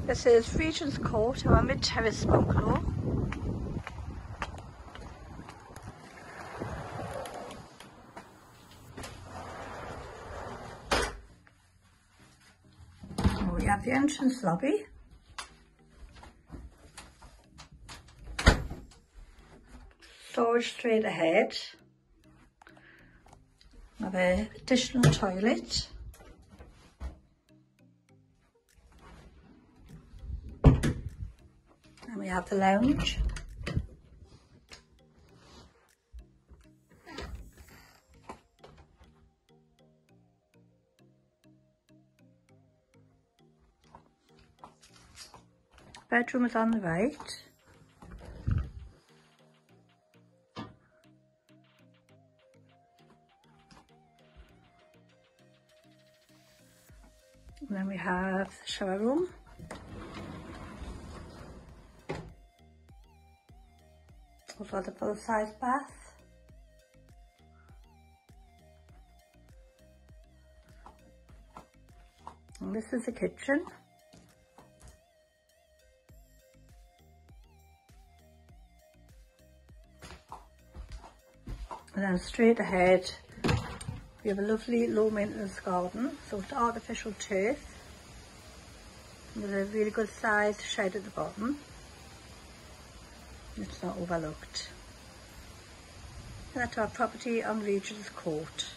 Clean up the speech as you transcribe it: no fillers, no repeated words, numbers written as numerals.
This is Regent's Court, our mid-terrace bungalow. We have the entrance lobby. Storage straight ahead. We have an additional toilet. And we have the lounge. Bedroom is on the right. And then we have the shower room. Also the full-size bath. And this is the kitchen. And then straight ahead, we have a lovely low maintenance garden, so it's artificial turf. With a really good sized shed at the bottom. It's not overlooked. And that's our property on Regent's Court.